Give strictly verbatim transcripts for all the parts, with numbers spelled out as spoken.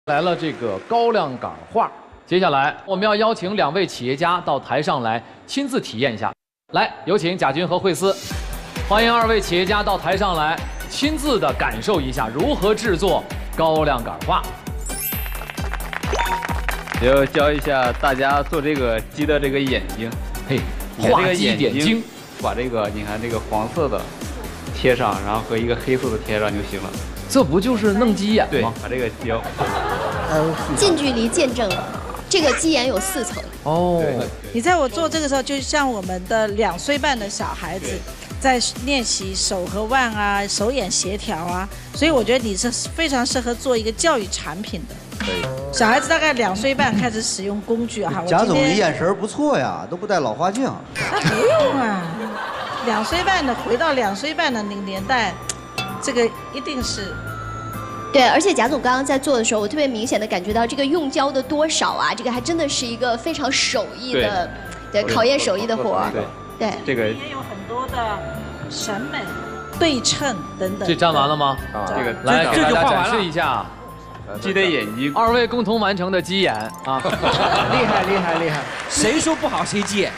来了这个高粱杆画，接下来我们要邀请两位企业家到台上来亲自体验一下。来，有请贾军和惠思，欢迎二位企业家到台上来，亲自的感受一下如何制作高粱杆画。 要教一下大家做这个鸡的这个眼睛， 嘿，画鸡眼睛， 把这个你看这个黄色的贴上，然后和一个黑色的贴上就行了。 这不就是弄鸡眼吗？ 对，把这个胶。 近距离见证这个鸡眼有四层。 哦， 你在我做这个时候，就像我们的两岁半的小孩子在练习手和腕啊、手眼协调啊，所以我觉得你是非常适合做一个教育产品的。 可以。 小孩子大概两岁半开始使用工具哈。 贾总，你眼神不错呀，都不戴老花镜。 那不用啊，两岁半的回到两岁半的那个年代，这个一定是。 对，而且贾总刚刚在做的时候，我特别明显的感觉到这个用胶的多少啊，这个还真的是一个非常手艺的，对，考验手艺的活儿。 对， 对， 这个也有很多的审美、对称等等。 这粘完了吗？ 啊，这个来给大家展示一下。 鸡的眼睛， 二位共同完成的鸡眼啊， 厉害厉害厉害！谁说不好谁接。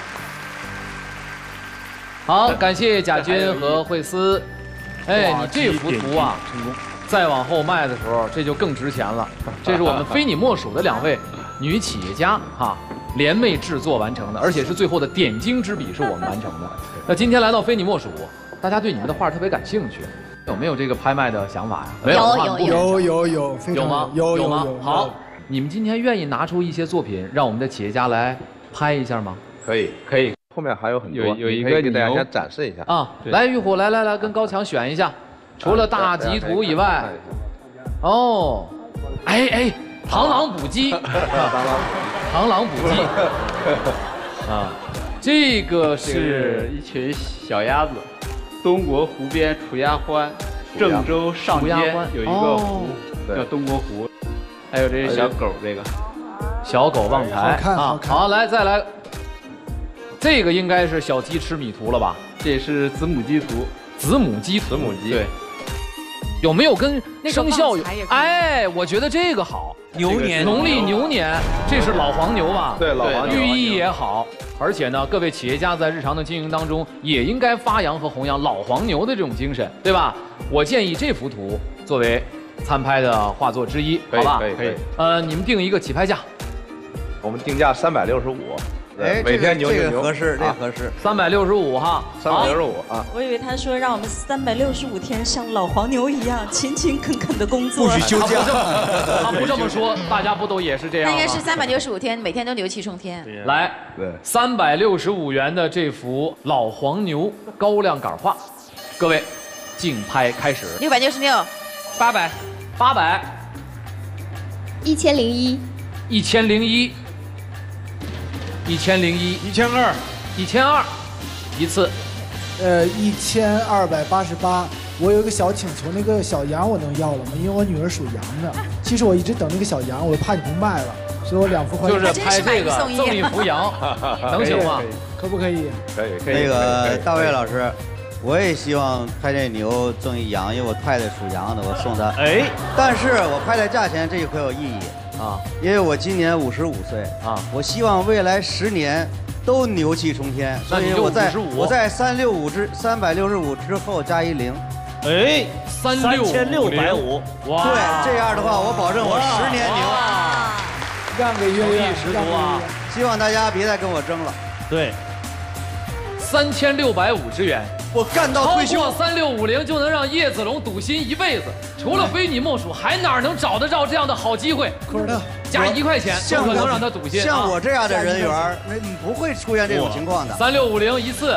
好，感谢贾军和惠思。哎，你这幅图啊，再往后卖的时候，这就更值钱了。这是我们非你莫属的两位女企业家哈联袂制作完成的，而且是最后的点睛之笔是我们完成的。那今天来到非你莫属，大家对你们的画特别感兴趣。有没有这个拍卖的想法呀？没有， 有， 有，有，有， 有吗？ 有， 有吗？好，你们今天愿意拿出一些作品，让我们的企业家来拍一下吗？ 可以， 可以。 后面还有很多， 有有一个给大家先展示一下啊。来，玉虎，来来来，跟高强选一下，除了大吉图以外，哦，哎哎，螳螂捕鸡，螳螂捕鸡，啊，这个是一群小鸭子。东国湖边楚鸭欢，郑州上街有一个湖叫东国湖，还有这小狗，这个小狗旺财啊， 好，来再来，这个应该是小鸡吃米图了吧？ 这是子母鸡图， 子母鸡， 子母鸡， 对， 有没有跟生肖有？哎，我觉得这个好， 牛年， 农历牛年，这是老黄牛吧？ 对，老黄牛， 寓意也好。而且呢，各位企业家在日常的经营当中，也应该发扬和弘扬老黄牛的这种精神，对吧？我建议这幅图作为参拍的画作之一，好吧？ 可以，可以。 呃，你们定一个起拍价， 我们定价三百六十五。 哎， 每天牛这个合适，这个合适。 三百六十五哈， 三百六十五啊。 我以为他说让我们三百六十五天像老黄牛一样勤勤恳恳的工作， 不许休假。 他不这么说，大家不都也是这样吗？ 那应该是三百六十五天，每天都牛气冲天。 来，对，三百六十五元的这幅老黄牛高粱杆画，各位，竞拍开始。 六百六十六， 八百，八百， 一千零一， 一千零一。一千零一， 一千二， 一千二，一次， 呃，一千二百八十八。我有一个小请求，那个小羊我能要了吗？因为我女儿属羊的。其实我一直等那个小羊，我怕你不卖了，所以我两幅画就是拍这个赠一幅羊，能行吗？ 可不可以？ 可以，可以。 那个大卫老师，我也希望拍这牛赠一羊，因为我太太属羊的，我送她。哎，但是我拍的价钱这就可有意义。啊，因为我今年五十五岁啊，我希望未来十年都牛气冲天，所以我在我在三六五之三百六十五之后加一零， 哎，三六千六百五， 哇，对，这样的话我保证我十年牛， 让给月月十足啊！ 希望大家别再跟我争了。 对， 三千六百五十元。 我干到退休， 超过三六五零就能让叶子龙赌心一辈子。除了非你莫属，还哪能找得着这样的好机会？ 可是他加一块钱，不可能让他赌心。 像我这样的人缘，那你不会出现这种情况的。 三六五零一次，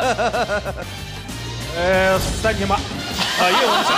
呃，三千八。啊，业务小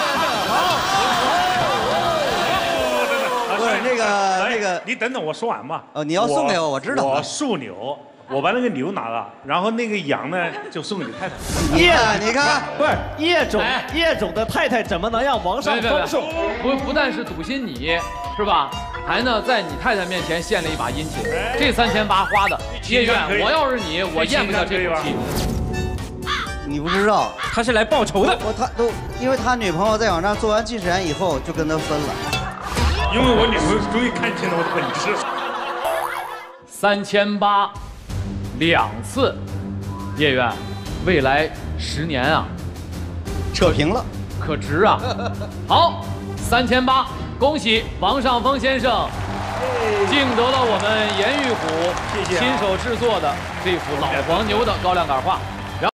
不是那个那个， 你等等我说完吧。 哦，你要送给我，我知道。 我属牛。我把那个牛拿了，然后那个羊呢就送给你太太。 叶，你看， 不是叶总，叶总的太太怎么能让王上丰收？ 不不但是赌心你，是吧？还呢在你太太面前献了一把殷勤。这三千八花的，叶院，我要是你，我咽不下这口气。 你不知道， 他是来报仇的。 我他都，因为他女朋友在网上做完近视眼以后就跟他分了。 因为我女朋友终于看清了我的本质。 三千八，两次，叶愿，未来十年啊， 扯平了， 可值啊！好，三千八，恭喜王尚峰先生竞得了我们严玉虎亲手制作的这幅老黄牛的高粱杆画。